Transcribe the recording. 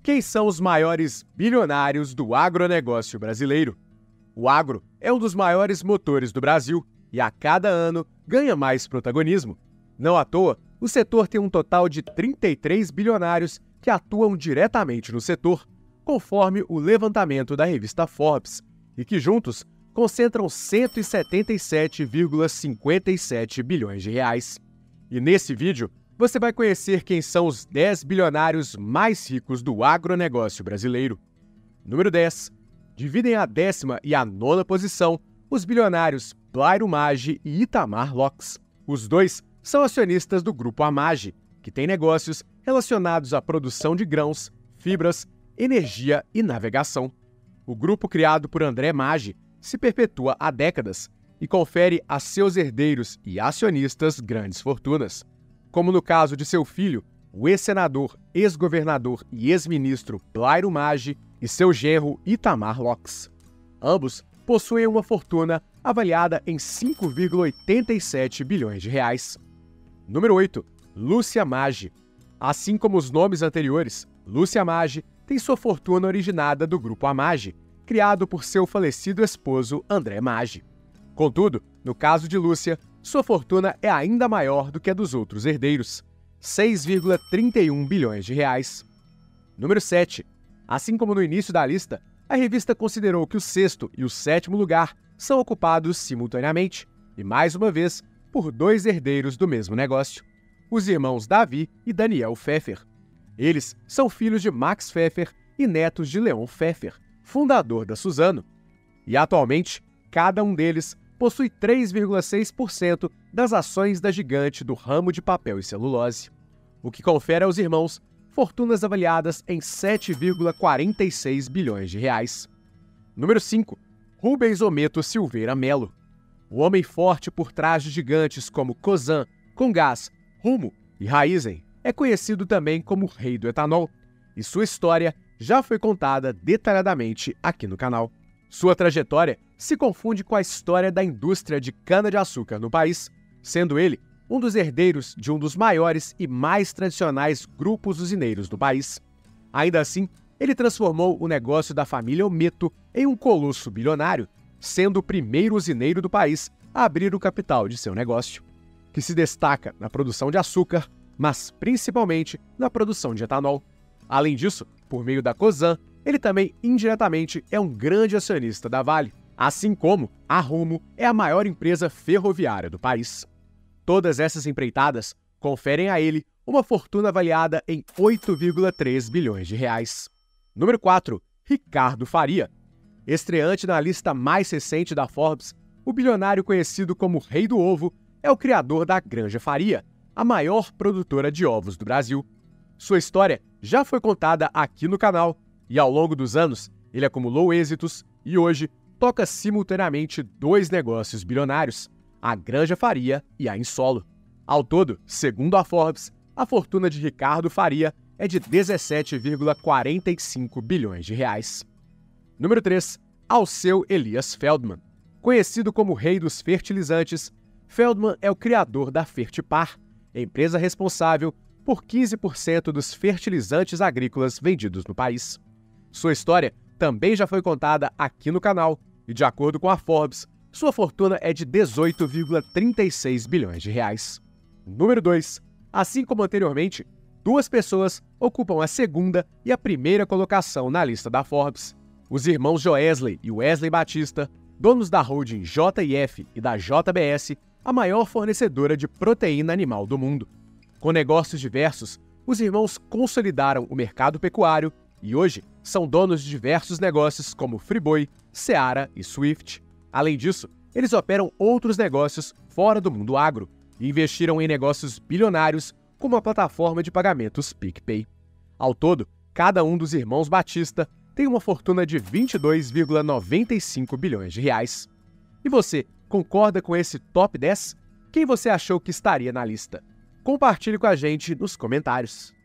Quem são os maiores bilionários do agronegócio brasileiro? O agro é um dos maiores motores do Brasil e a cada ano ganha mais protagonismo. Não à toa, o setor tem um total de 33 bilionários que atuam diretamente no setor, conforme o levantamento da revista Forbes, e que juntos concentram 177,57 bilhões de reais. E nesse vídeo, você vai conhecer quem são os 10 bilionários mais ricos do agronegócio brasileiro. Número 10. Dividem a 10ª e a 9ª posição os bilionários Blairo Maggi e Itamar Locks. Os dois são acionistas do Grupo Amaggi, que tem negócios relacionados à produção de grãos, fibras, energia e navegação. O grupo criado por André Maggi se perpetua há décadas e confere a seus herdeiros e acionistas grandes fortunas, como no caso de seu filho, o ex-senador, ex-governador e ex-ministro Blairo Maggi e seu genro Itamar Locks. Ambos possuem uma fortuna avaliada em 5,87 bilhões de reais. Número 8. Lúcia Maggi. Assim como os nomes anteriores, Lúcia Maggi tem sua fortuna originada do Grupo Amaggi, criado por seu falecido esposo André Maggi. Contudo, no caso de Lúcia, sua fortuna é ainda maior do que a dos outros herdeiros, 6,31 bilhões de reais. Número 7. Assim como no início da lista, a revista considerou que o 6º e o 7º lugar são ocupados simultaneamente, e mais uma vez, por dois herdeiros do mesmo negócio, os irmãos Davi e Daniel Pfeffer. Eles são filhos de Max Pfeffer e netos de Leon Pfeffer, fundador da Suzano. E atualmente, cada um deles possui 3,6% das ações da gigante do ramo de papel e celulose, o que confere aos irmãos fortunas avaliadas em 7,46 bilhões de reais. Número 5. Rubens Ometo Silveira Melo. O homem forte por trás de gigantes como Cosan, Comgás, Rumo e Raízen é conhecido também como o Rei do Etanol, e sua história já foi contada detalhadamente aqui no canal. Sua trajetória se confunde com a história da indústria de cana-de-açúcar no país, sendo ele um dos herdeiros de um dos maiores e mais tradicionais grupos usineiros do país. Ainda assim, ele transformou o negócio da família Ometo em um colosso bilionário, sendo o primeiro usineiro do país a abrir o capital de seu negócio, que se destaca na produção de açúcar, mas principalmente na produção de etanol. Além disso, por meio da Cosan, ele também indiretamente é um grande acionista da Vale, assim como a Rumo é a maior empresa ferroviária do país. Todas essas empreitadas conferem a ele uma fortuna avaliada em 8,3 bilhões de reais. Número 4. Ricardo Faria. Estreante na lista mais recente da Forbes, o bilionário conhecido como Rei do Ovo é o criador da Granja Faria, a maior produtora de ovos do Brasil. Sua história já foi contada aqui no canal e, ao longo dos anos, ele acumulou êxitos e hoje toca simultaneamente dois negócios bilionários, a Granja Faria e a Insolo. Ao todo, segundo a Forbes, a fortuna de Ricardo Faria é de 17,45 bilhões de reais. Número 3. Alceu Elias Feldman. Conhecido como Rei dos Fertilizantes, Feldman é o criador da Fertipar, empresa responsável por 15% dos fertilizantes agrícolas vendidos no país. Sua história também já foi contada aqui no canal e, de acordo com a Forbes, sua fortuna é de 18,36 bilhões de reais. Número 2. Assim como anteriormente, duas pessoas ocupam a segunda e a primeira colocação na lista da Forbes. Os irmãos Joesley e Wesley Batista, donos da holding JF e da JBS, a maior fornecedora de proteína animal do mundo. Com negócios diversos, os irmãos consolidaram o mercado pecuário e hoje são donos de diversos negócios como Friboi, Seara e Swift. Além disso, eles operam outros negócios fora do mundo agro e investiram em negócios bilionários como a plataforma de pagamentos PicPay. Ao todo, cada um dos irmãos Batista tem uma fortuna de 22,95 bilhões de reais. E você, concorda com esse top 10? Quem você achou que estaria na lista? Compartilhe com a gente nos comentários.